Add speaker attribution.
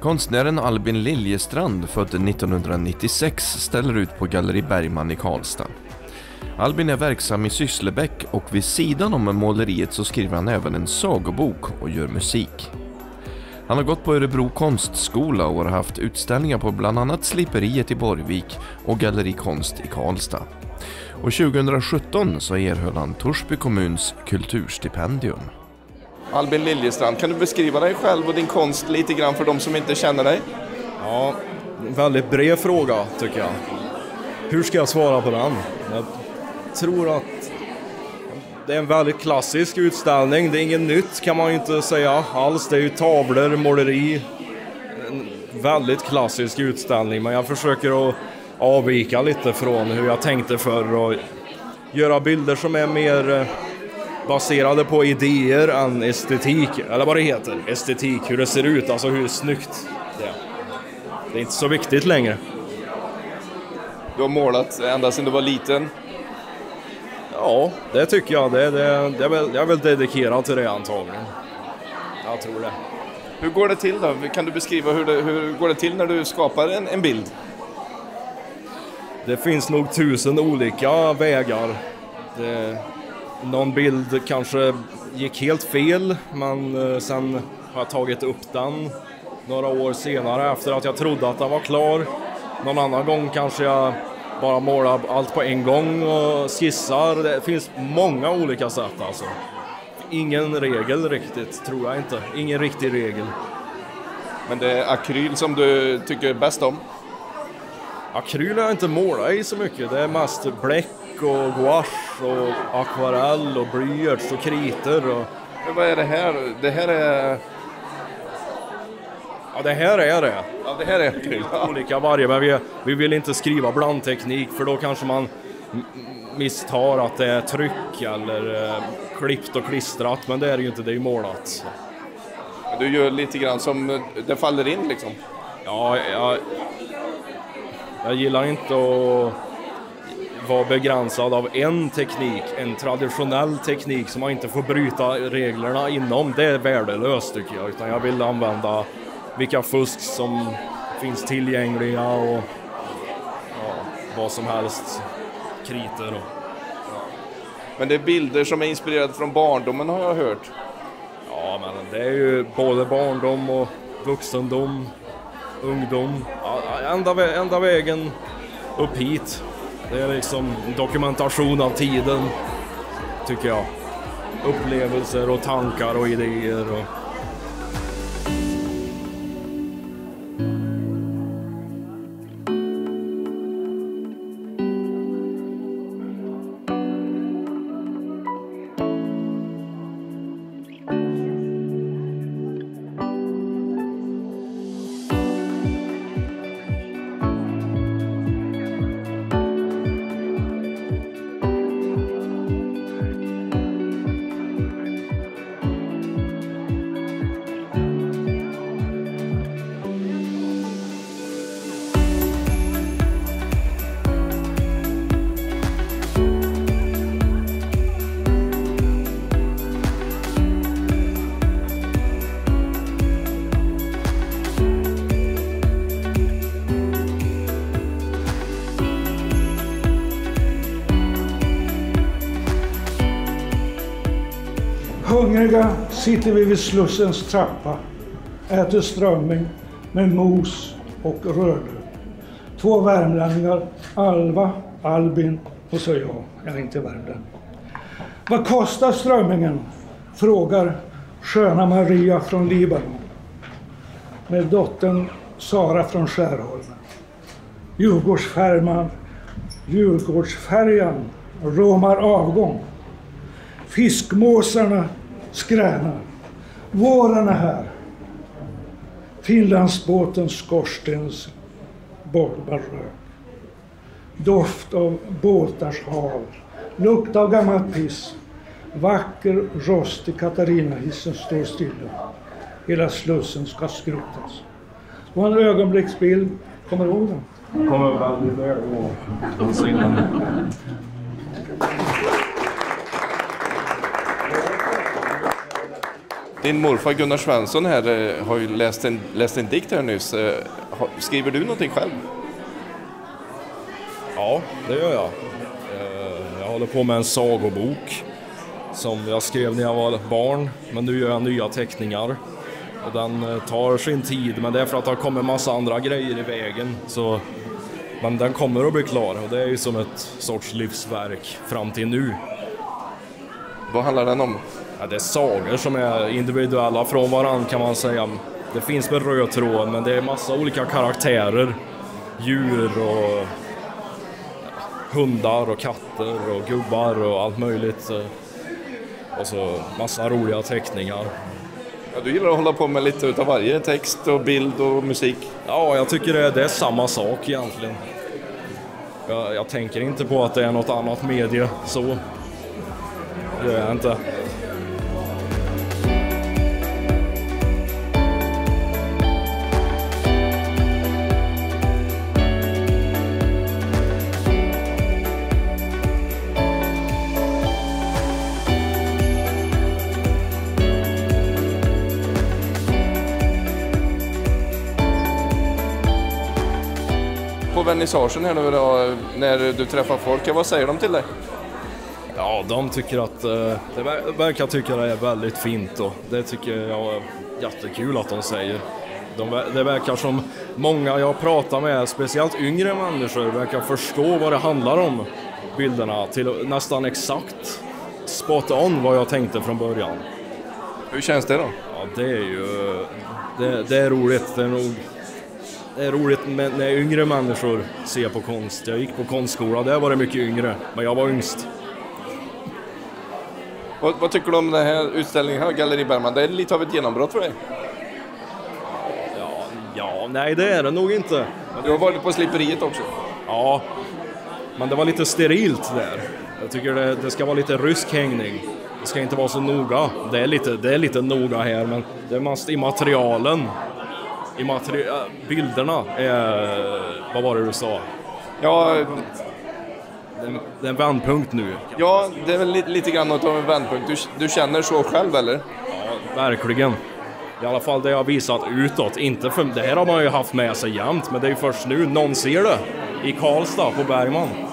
Speaker 1: Konstnären Albin Liljestrand, född 1996, ställer ut på Galleri Bergman i Karlstad. Albin är verksam i Sysslebäck och vid sidan om måleriet så skriver han även en sagobok och gör musik. Han har gått på Örebro konstskola och har haft utställningar på bland annat Sliperiet i Borgvik och Galleri Konst i Karlstad. Och 2017 så erhöll han Torsby kommuns kulturstipendium. Albin Liljestrand, kan du beskriva dig själv och din konst lite grann för de som inte känner dig?
Speaker 2: Ja, en väldigt bred fråga tycker jag. Hur ska jag svara på den? Jag tror att det är en väldigt klassisk utställning. Det är inget nytt kan man ju inte säga alls. Det är ju tavlor, måleri. En väldigt klassisk utställning. Men jag försöker att avvika lite från hur jag tänkte förr och göra bilder som är mer baserade på idéer än estetik. Eller vad det heter. Estetik, hur det ser ut, alltså hur snyggt det är. Det är inte så viktigt längre.
Speaker 1: Du har målat ända sedan du var liten.
Speaker 2: Ja, det tycker jag. Jag är väl dedikerad till det antagligen. Jag tror det.
Speaker 1: Hur går det till då? Kan du beskriva hur går det till när du skapar en bild?
Speaker 2: Det finns nog 1000 olika vägar. Någon bild kanske gick helt fel, men sen har jag tagit upp den några år senare efter att jag trodde att den var klar. Någon annan gång kanske jag bara målar allt på en gång och skissar. Det finns många olika sätt alltså. Ingen regel riktigt, tror jag inte. Ingen riktig regel.
Speaker 1: Men det är akryl som du tycker bäst om?
Speaker 2: Akryl har jag inte målat i så mycket. Det är mest bläck och gouache och akvarell och blyerts och kriter.
Speaker 1: Men vad är det här? Det här är...
Speaker 2: Ja, det här är det.
Speaker 1: Ja, det här är akryl.
Speaker 2: Olika varje, men vi vill inte skriva blandteknik för då kanske man misstar att det är tryck eller klippt och klistrat, men det är det ju inte, det är ju målat.
Speaker 1: Du gör lite grann som det faller in liksom?
Speaker 2: Ja, jag gillar inte att vara begränsad av en teknik, en traditionell teknik som man inte får bryta reglerna inom. Det är värdelöst tycker jag, utan jag vill använda vilka fusk som finns tillgängliga och vad som helst, kriter och...
Speaker 1: Men det är bilder som är inspirerade från barndomen har jag hört.
Speaker 2: Ja, men det är ju både barndom och vuxendom, ungdom, ända vägen upp hit. Det är liksom dokumentation av tiden, tycker jag. Upplevelser och tankar och idéer och...
Speaker 3: Hungriga sitter vi vid Slussens trappa, äter strömming med mos och rödlök. 2 värmlänningar, Alva, Albin och så jag är inte värmlänning. Vad kostar strömmingen? Frågar sköna Maria från Libanon med dottern Sara från Skärholmen. Djurgårdsfärjan råmar avgång. Fiskmåsarna skränar. Våren är här. Finlandsbåtens skorstens bollar rök. Doft av båtars hav. Lukt av gammalt piss. Vacker rostig Katarina-hissen står stilla. Hela Slussen ska skrotas. Det var en ögonblicksbild. Kommer du ihåg den?
Speaker 2: Kommer väldigt väl ihåg den scenen.
Speaker 1: Din morfar Gunnar Svensson här har ju läst en dikt här nyss. Skriver du någonting själv?
Speaker 2: Ja, det gör jag. Jag håller på med en sagobok som jag skrev när jag var barn, men nu gör jag nya teckningar. Och den tar sin tid, men det är för att det har kommit massa andra grejer i vägen. Men den kommer att bli klar och det är ju som ett sorts livsverk fram till nu.
Speaker 1: Vad handlar den om?
Speaker 2: Ja, det är sagor som är individuella från varann kan man säga. Det finns med röd tråd, men det är massa olika karaktärer. Djur och hundar och katter och gubbar och allt möjligt. Och så massa roliga teckningar.
Speaker 1: Ja, du gillar att hålla på med lite utav varje, text och bild och musik.
Speaker 2: Ja, jag tycker det är samma sak egentligen. Jag tänker inte på att det är något annat medie så. Det gör jag inte.
Speaker 1: På vernissagen här nu då, när du träffar folk, vad säger de till dig?
Speaker 2: Ja, de tycker att det verkar tycka det är väldigt fint och det tycker jag är jättekul att de säger. Det verkar som många jag pratar med, speciellt yngre människor, verkar förstå vad det handlar om, bilderna, till nästan exakt spot on vad jag tänkte från början.
Speaker 1: Hur känns det då?
Speaker 2: Ja, det är ju det är roligt. Det är roligt när yngre människor ser på konst. Jag gick på konstskola, där var det mycket yngre, men jag var yngst.
Speaker 1: Vad tycker du om den här utställningen här, Galleri Bergman? Det är lite av ett genombrott för dig.
Speaker 2: Ja, nej det är det nog inte.
Speaker 1: Du har varit på sliperiet också.
Speaker 2: Ja, men det var lite sterilt där. Jag tycker det ska vara lite rysk hängning. Det ska inte vara så noga. Det är lite noga här, men det är mest i materialen. Bilderna är... Vad var det du sa?
Speaker 1: Ja,
Speaker 2: det är en vändpunkt nu.
Speaker 1: Ja, det är väl lite grann av en vändpunkt. Du känner så själv, eller?
Speaker 2: Ja, verkligen. I alla fall det jag har visat utåt. Inte för, det här har man ju haft med sig jämt, men det är ju först nu någon ser det. I Karlstad på Bergman.